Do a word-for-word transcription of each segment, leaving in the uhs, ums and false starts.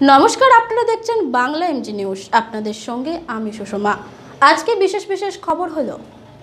নমস্কার, আপনারা দেখছেন বাংলা এমজি নিউজ। আপনাদের সঙ্গে আমি সুষমা। আজকে বিশেষ বিশেষ খবর হলো,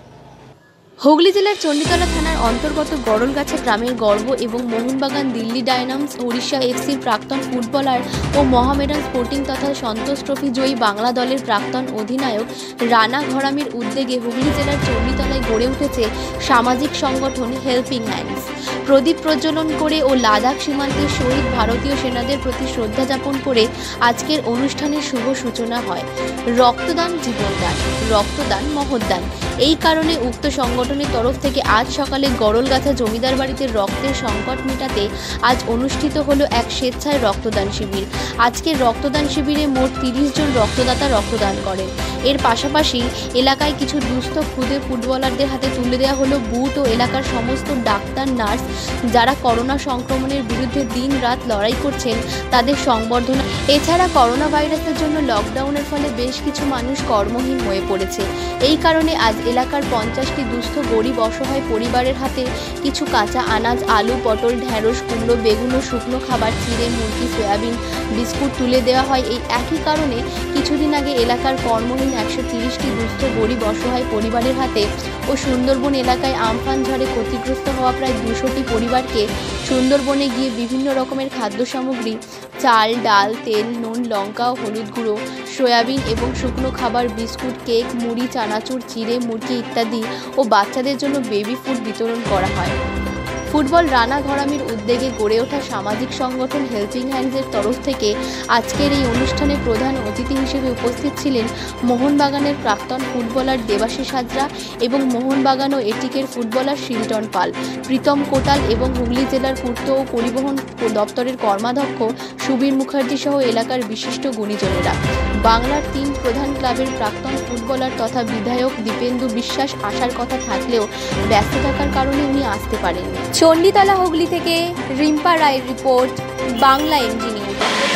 হুগলি জেলার চণ্ডীতলা থানার অন্তর্গত গড়লগাছা গ্রামের গর্ব এবং মোহনবাগান দিল্লি ডায়নামস ওড়িশা এফসির প্রাক্তন ফুটবলার ও মহামেডান স্পোর্টিং তথা সন্তোষ ট্রফি জয়ী বাংলা দলের প্রাক্তন অধিনায়ক রানা ঘরামির উদ্যোগে হুগলি জেলার চণ্ডীতলায় গড়ে উঠেছে সামাজিক সংগঠন হেল্পিং হ্যান্ডস। প্রদীপ প্রজ্বলন করে ও লাদাখ সীমান্তে শহীদ ভারতীয় সেনাদের প্রতি শ্রদ্ধা জ্ঞাপন করে আজকের অনুষ্ঠানের শুভ সূচনা হয়। রক্তদান জীবনদান, রক্তদান মহৎদান। এই কারণে উক্ত সংগঠনের তরফ থেকে আজ সকালে গড়লগাছা জমিদার বাড়িতে রক্তের সংকট মেটাতে আজ অনুষ্ঠিত হলো এক স্বেচ্ছায় রক্তদান শিবির। আজকের রক্তদান শিবিরে মোট তিরিশ জন রক্তদাতা রক্তদান করেন। এর পাশাপাশি এলাকায় কিছু দুস্থ ক্ষুদে ফুটবলারদের হাতে তুলে দেওয়া হলো বুট ও এলাকার সমস্ত ডাক্তার নার্স যারা করোনা সংক্রমণের বিরুদ্ধে দিন রাত লড়াই করছেন তাদের সংবর্ধনা। এছাড়া করোনা ভাইরাসের জন্য লকডাউনের ফলে বেশ কিছু মানুষ কর্মহীন হয়ে পড়েছে। এই কারণে আজ এলাকার পঞ্চাশটি দুস্থ গরিব অসহায় পরিবারের হাতে কিছু কাঁচা আনাজ, আলু, পটল, ঢেঁড়স, কুমড়ো, বেগুন ও শুকনো খাবার, চিড়ে, মুরগি, সয়াবিন, বিস্কুট তুলে দেওয়া হয়। এই একই কারণে কিছুদিন আগে এলাকার কর্মহীন একশো তিরিশটি দুস্থ গরিব অসহায় পরিবারের হাতে ও সুন্দরবন এলাকায় আমফান ঝড়ে ক্ষতিগ্রস্ত হওয়া প্রায় দুশোটি পরিবারকে সুন্দরবনে গিয়ে বিভিন্ন রকমের খাদ্য সামগ্রী, চাল, ডাল, তেল, নুন, লঙ্কা ও হলুদ গুঁড়ো, সয়াবিন এবং শুকনো খাবার, বিস্কুট, কেক, মুড়ি, চানাচুর, চিড়ে, মুরগি ইত্যাদি ও বাচ্চাদের জন্য বেবি ফুড বিতরণ করা হয়। ফুটবল রানা ঘরামির উদ্যোগে গড়ে ওঠা সামাজিক সংগঠন হেল্পিং হ্যান্ডসের তরফ থেকে আজকের এই অনুষ্ঠানে প্রধান অতিথি হিসেবে উপস্থিত ছিলেন মোহনবাগানের প্রাক্তন ফুটবলার দেবাশিস হাজরা এবং মোহনবাগান ও এটিকের ফুটবলার শিলটন পাল, প্রীতম কোটাল এবং হুগলি জেলার পূর্ত ও পরিবহন দপ্তরের কর্মাধ্যক্ষ সুবীর মুখার্জি সহ এলাকার বিশিষ্ট গুণীজনেরা। বাংলার তিন প্রধান ক্লাবের প্রাক্তন ফুটবলার তথা বিধায়ক দীপেন্দু বিশ্বাস আসার কথা থাকলেও ব্যস্ত থাকার কারণে উনি আসতে পারেননি। চণ্ডীতলা হুগলি থেকে রিম্পা রায়ের রিপোর্ট, বাংলা এমজি নিউজ।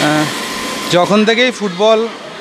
যখন থেকেই ফুটবল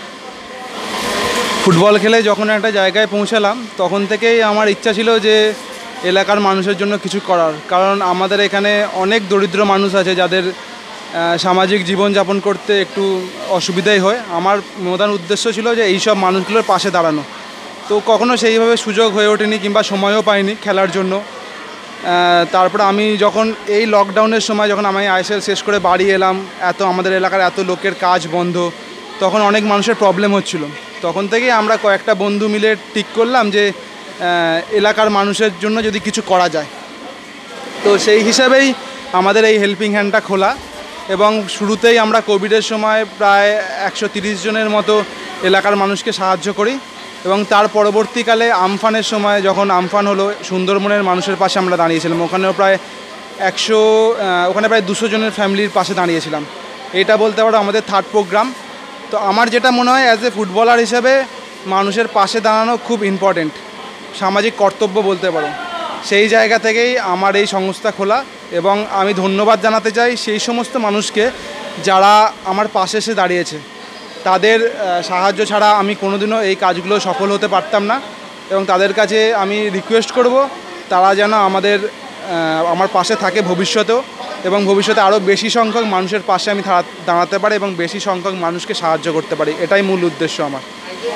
ফুটবল খেলে যখন একটা জায়গায় পৌঁছালাম তখন থেকেই আমার ইচ্ছা ছিল যে এলাকার মানুষের জন্য কিছু করার। কারণ আমাদের এখানে অনেক দরিদ্র মানুষ আছে যাদের সামাজিক জীবনযাপন করতে একটু অসুবিধাই হয়। আমার প্রধান উদ্দেশ্য ছিল যে এইসব মানুষগুলোর পাশে দাঁড়ানো। তো কখনো সেইভাবে সুযোগ হয়ে ওঠেনি কিংবা সময়ও পাইনি খেলার জন্য। তারপরে আমি যখন এই লকডাউনের সময় যখন আমি আইএসএল শেষ করে বাড়ি এলাম, এত আমাদের এলাকার এত লোকের কাজ বন্ধ, তখন অনেক মানুষের প্রবলেম হচ্ছিল। তখন থেকেই আমরা কয়েকটা বন্ধু মিলে ঠিক করলাম যে এলাকার মানুষের জন্য যদি কিছু করা যায়। তো সেই হিসাবেই আমাদের এই হেল্পিং হ্যান্ডটা খোলা। এবং শুরুতেই আমরা কোভিডের সময় প্রায় একশো তিরিশ জনের মতো এলাকার মানুষকে সাহায্য করি এবং তার পরবর্তীকালে আমফানের সময় যখন আমফান হলো সুন্দরবনের মানুষের পাশে আমরা দাঁড়িয়েছিলাম। ওখানেও প্রায় একশো ওখানে প্রায় দুশো জনের ফ্যামিলির পাশে দাঁড়িয়েছিলাম। এটা বলতে পারো আমাদের থার্ড প্রোগ্রাম। তো আমার যেটা মনে হয় অ্যাজ এ ফুটবলার হিসেবে মানুষের পাশে দাঁড়ানো খুব ইম্পর্টেন্ট, সামাজিক কর্তব্য বলতে পারো। সেই জায়গা থেকেই আমার এই সংস্থা খোলা এবং আমি ধন্যবাদ জানাতে চাই সেই সমস্ত মানুষকে যারা আমার পাশে এসে দাঁড়িয়েছে। তাদের সাহায্য ছাড়া আমি কোনোদিনও এই কাজগুলো সফল হতে পারতাম না এবং তাদের কাছে আমি রিকোয়েস্ট করব তারা যেন আমাদের আমার পাশে থাকে ভবিষ্যতেও এবং ভবিষ্যতে আরও বেশি সংখ্যক মানুষের পাশে আমি দাঁড়াতে পারি এবং বেশি সংখ্যক মানুষকে সাহায্য করতে পারি। এটাই মূল উদ্দেশ্য আমার।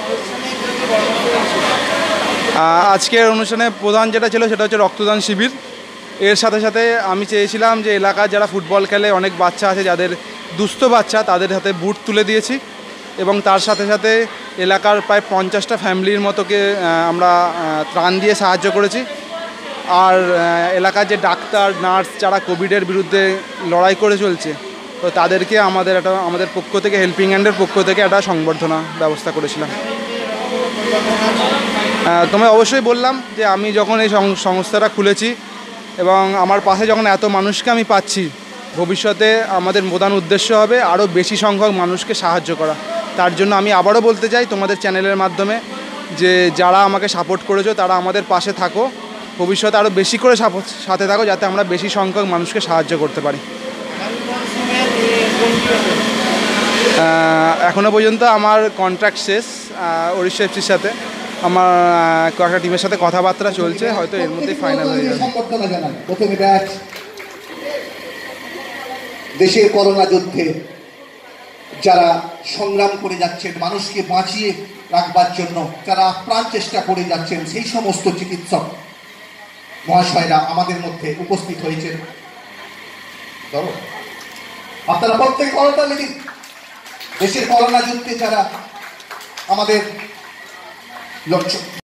আজকের অনুষ্ঠানে প্রধান যেটা ছিল সেটা হচ্ছে রক্তদান শিবির। এর সাথে সাথে আমি চেয়েছিলাম যে এলাকার যারা ফুটবল খেলে অনেক বাচ্চা আছে যাদের দুস্থ বাচ্চা, তাদের হাতে বুট তুলে দিয়েছি এবং তার সাথে সাথে এলাকার প্রায় পঞ্চাশটা ফ্যামিলির মতোকে আমরা ত্রাণ দিয়ে সাহায্য করেছি। আর এলাকার যে ডাক্তার নার্স যারা কোভিডের বিরুদ্ধে লড়াই করে চলছে, তো তাদেরকে আমাদের একটা আমাদের পক্ষ থেকে হেল্পিং হ্যান্ডের পক্ষ থেকে একটা সংবর্ধনা ব্যবস্থা করেছিলাম। তোমায় অবশ্যই বললাম যে আমি যখন এই সংস্থাটা খুলেছি এবং আমার পাশে যখন এত মানুষকে আমি পাচ্ছি, ভবিষ্যতে আমাদের প্রধান উদ্দেশ্য হবে আরও বেশি সংখ্যক মানুষকে সাহায্য করা। তার জন্য আমি আবারও বলতে চাই তোমাদের চ্যানেলের মাধ্যমে যে যারা আমাকে সাপোর্ট করেছো তারা আমাদের পাশে থাকো, ভবিষ্যতে আরও বেশি করে সাথে থাকো যাতে আমরা বেশি সংখ্যক মানুষকে সাহায্য করতে পারি। এখনও পর্যন্ত আমার কন্ট্রাক্ট শেষ ওড়িশা এফসির সাথে। আমার কয়েকটা টিমের সাথে কথাবার্তা চলছে, হয়তো এর মধ্যেই ফাইনাল হয়ে যাবে। প্রথমে ব্যাচ দেশের করোনা যুদ্ধে যারা সংগ্রাম করে যাচ্ছেন মানুষকে বাঁচিয়ে রাখবার জন্য, যারা প্রাণ চেষ্টা করে যাচ্ছেন, সেই সমস্ত চিকিৎসক মহাশয়রা আমাদের মধ্যে উপস্থিত হয়েছেন। ধরো আপনারা প্রত্যেক করতালি দিন। দেশের করোনা যুদ্ধে যারা আমাদের লক্ষ্য